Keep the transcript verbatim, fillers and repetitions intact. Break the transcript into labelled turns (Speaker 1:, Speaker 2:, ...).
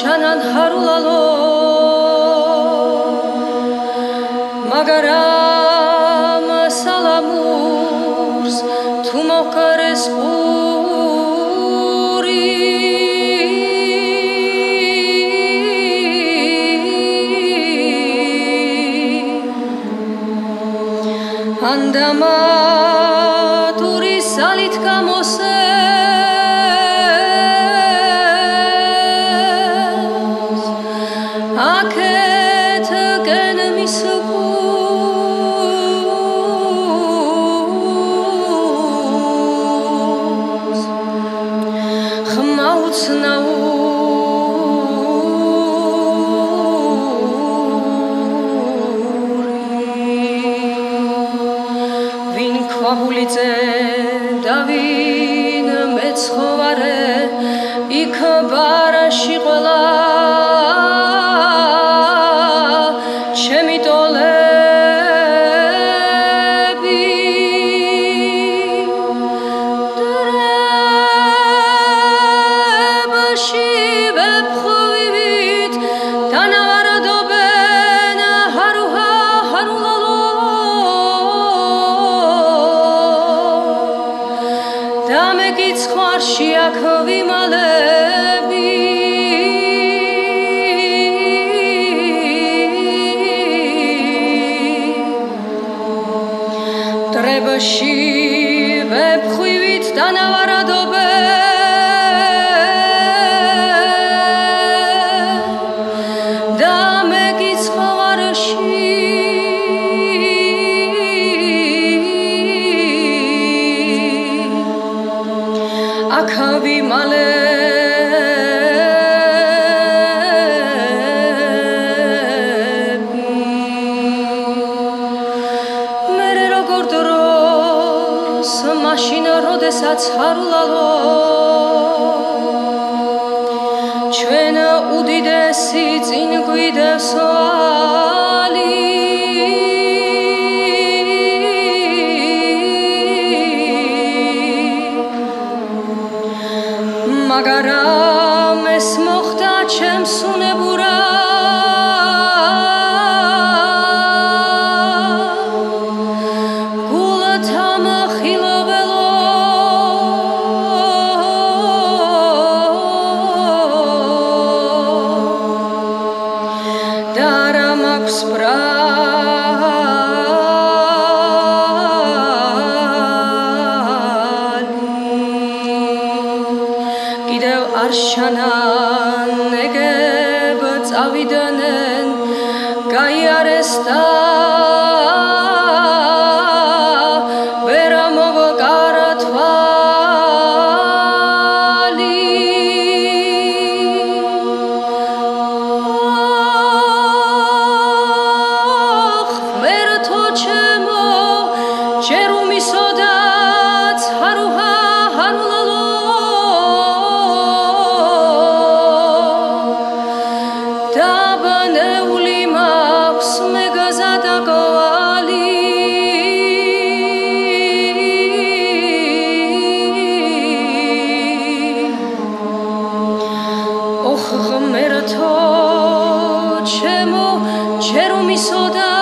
Speaker 1: არჩანან ჰარულალო მაგარამ სალამურს თუ მოყარეს პური ანდამა ტური სალით გამოსე დავინ მეცხოვარე იქ ბარაში ყველა ჩემი ტოლები დრებაში ვეფხვივით დანავარდობენ ჰარუჰა ჰარულალო ხვარში აქ ვიმალები დრებაში ვეფხვივით დანავარდობენ და მე გიცხვარში აქ ვიმალები მერე როგორ დროს მაშინ როდესაც ჰარულალო ჩვენ უდიდესი წინ გვიდევს მაგარამ ეს მოხდა ჩემს უნებურა გულთა მხილობელო და რა მაქვს არშანან ეგებ წავიდნენ გაიარეს და ვერ მოვკარა თვალი ღმერთო ჩემო ჯერ უმისოდაც ჰარუჰა ჰარულალო დაბნეული მაქვს მე გაზადაგვალი ოხ ღმერთო ჩემო ჯერ უმისოდა